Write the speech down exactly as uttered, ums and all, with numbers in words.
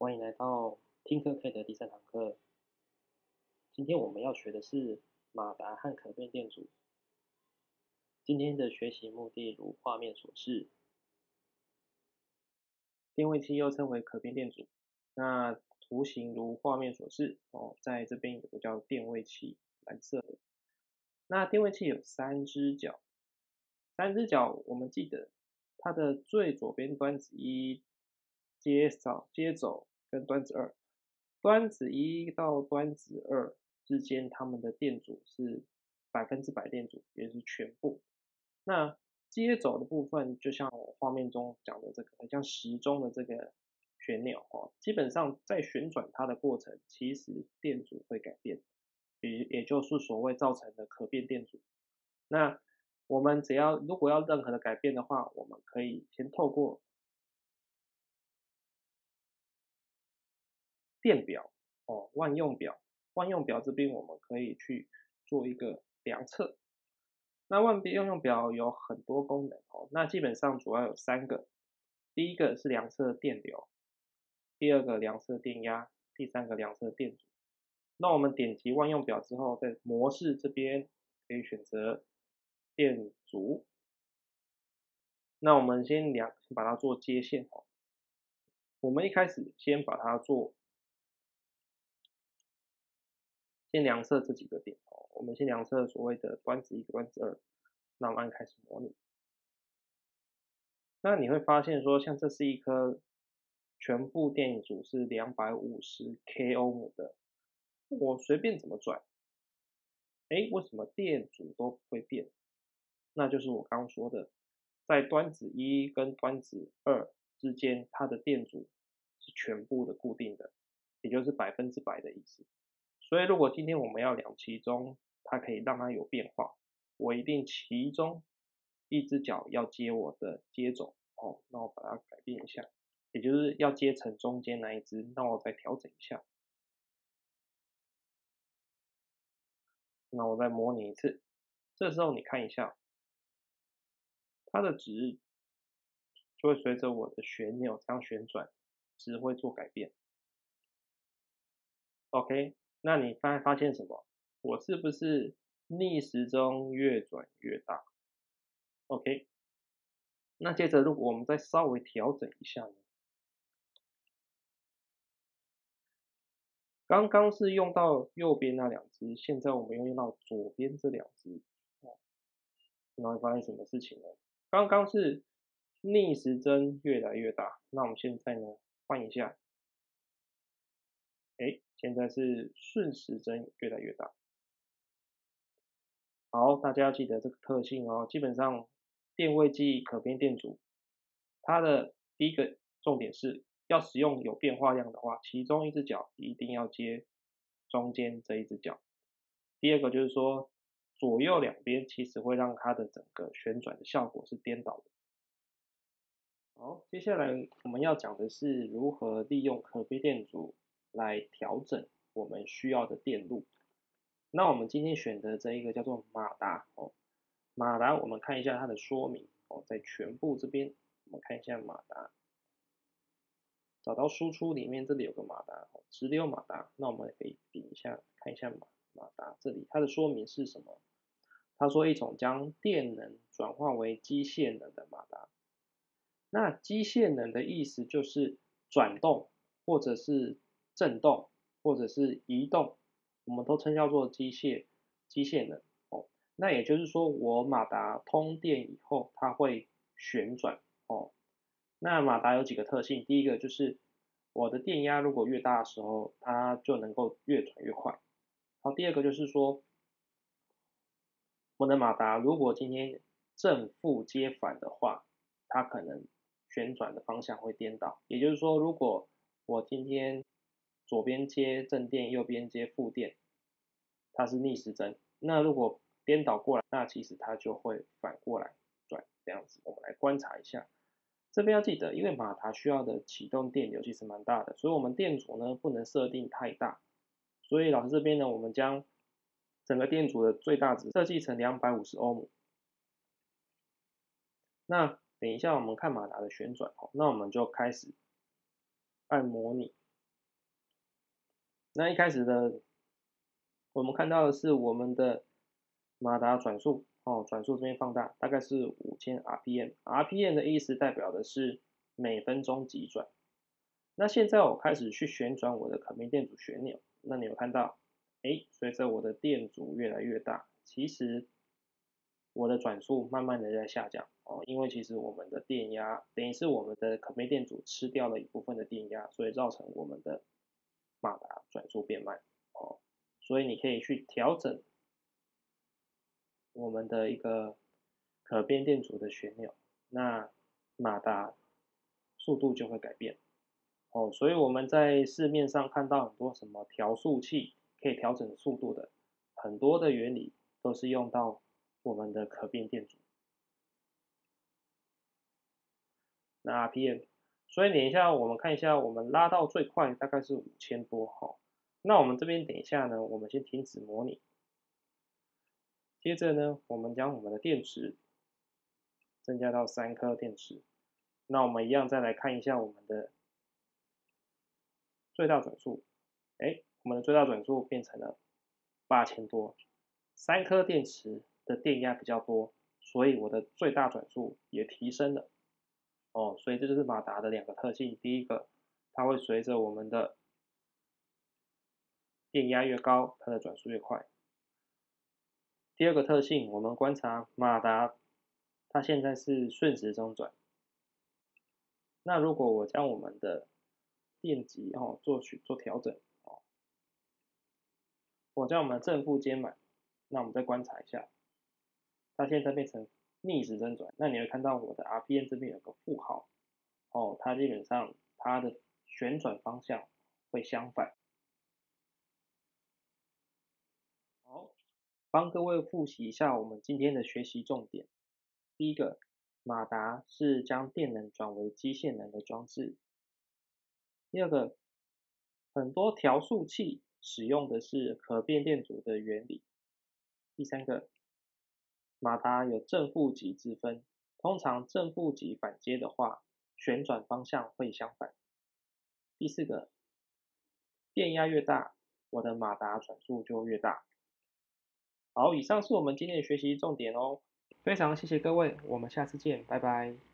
欢迎来到听课 K 的第三堂课。今天我们要学的是马达和可变电阻。今天的学习目的如画面所示，电位器又称为可变电阻。那图形如画面所示哦，在这边有个叫电位器，蓝色的。那电位器有三只脚，三只脚我们记得它的最左边端子一接扫接走跟端子二。端子一到端子二之间，它们的电阻是百分之百电阻，也就是全部。那接走的部分，就像我画面中讲的这个，很像时钟的这个旋钮哦，基本上在旋转它的过程，其实电阻会改变，也也就是所谓造成的可变电阻。那我们只要如果要任何的改变的话，我们可以先透过电表哦，万用表，万用表这边我们可以去做一个量测。那万用表有很多功能哦，那基本上主要有三个。第一个是量测电流，第二个量测电压，第三个量测电阻。那我们点击万用表之后，在模式这边可以选择电阻。那我们先量，先把它做接线哦。我们一开始先把它做，先量测这几个点哦。我们先量测所谓的端子一、端子二。那我们按开始模拟。那你会发现说，像这是一颗全部电阻是两百五十 k 欧姆的，我随便怎么转，哎，为什么电阻都不会变？那就是我刚刚说的，在端子一跟端子二之间，它的电阻是全部的固定的，也就是百分之百的意思。所以如果今天我们要量其中，它可以让它有变化，我一定其中一只脚要接我的接走哦，那我把它改变一下，也就是要接成中间那一只，那我再调整一下。那我再模拟一次，这时候你看一下，它的值就会随着我的旋钮这样旋转，值会做改变。OK，那你发发现什么？我是不是逆时钟越转越大 ？OK，那接着如果我们再稍微调整一下呢？刚刚是用到右边那两只，现在我们用到左边这两只，哦，那会发生什么事情呢？刚刚是逆时针越来越大，那我们现在呢换一下，哎，现在是顺时针越来越大。好，大家要记得这个特性哦。基本上电位机可变电阻，它的第一个重点是要使用有变化量的话，其中一只脚一定要接中间这一只脚。第二个就是说，左右两边其实会让它的整个旋转的效果是颠倒的。好，接下来我们要讲的是如何利用可变电阻来调整我们需要的电路。那我们今天选的这一个叫做马达哦，马达我们看一下它的说明哦，在全部这边我们看一下马达，找到输出里面这里有个马达，直流马达，那我们可以比一下看一下马马达这里它的说明是什么？他说一种将电能转化为机械能的马达。那机械能的意思就是转动，或者是震动，或者是移动，我们都称叫做机械机械能哦。那也就是说，我马达通电以后，它会旋转哦。那马达有几个特性，第一个就是我的电压如果越大的时候，它就能够越转越快。好，第二个就是说，我的马达如果今天正负接反的话，它可能旋转的方向会颠倒。也就是说，如果我今天左边接正电，右边接负电，它是逆时针。那如果颠倒过来，那其实它就会反过来转，这样子。我们来观察一下。这边要记得，因为马达需要的启动电流其实蛮大的，所以我们电阻呢不能设定太大。所以老师这边呢，我们将整个电阻的最大值设计成两百五十欧姆。那等一下我们看马达的旋转哦，那我们就开始按模拟。 那一开始的我们看到的是我们的马达转速哦，转速这边放大，大概是五千 R P M。R P M 的意思代表的是每分钟几转。那现在我开始去旋转我的可变电阻旋钮，那你有看到，哎，随着我的电阻越来越大，其实我的转速慢慢的在下降哦，因为其实我们的电压等于是我们的可变电阻吃掉了一部分的电压，所以造成我们的马达转速变慢哦，所以你可以去调整我们的一个可变电阻的旋钮，那马达速度就会改变哦。所以我们在市面上看到很多什么调速器可以调整速度的，很多的原理都是用到我们的可变电阻。那 R P M，所以等一下我们看一下，我们拉到最快大概是五千多哈。那我们这边等一下呢，我们先停止模拟，接着呢，我们将我们的电池增加到三颗电池。那我们一样再来看一下我们的最大转速，哎，我们的最大转速变成了八千多，三颗电池的电压比较多，所以我的最大转速也提升了。哦，所以这就是马达的两个特性。第一个，它会随着我们的电压越高，它的转速越快。第二个特性，我们观察马达，它现在是顺时钟转。那如果我将我们的电极哦做去做调整哦，我将我们的正负兼满，那我们再观察一下，它现在变成逆时针转。那你会看到我的 R P M 这边有个负号哦，它基本上它的旋转方向会相反。好，帮各位复习一下我们今天的学习重点。第一个，马达是将电能转为机械能的装置。第二个，很多调速器使用的是可变电阻的原理。第三个，马达有正负极之分，通常正负极反接的话，旋转方向会相反。第四个，电压越大，我的马达转速就越大。好，以上是我们今天的学习重点哦。非常谢谢各位，我们下次见，拜拜。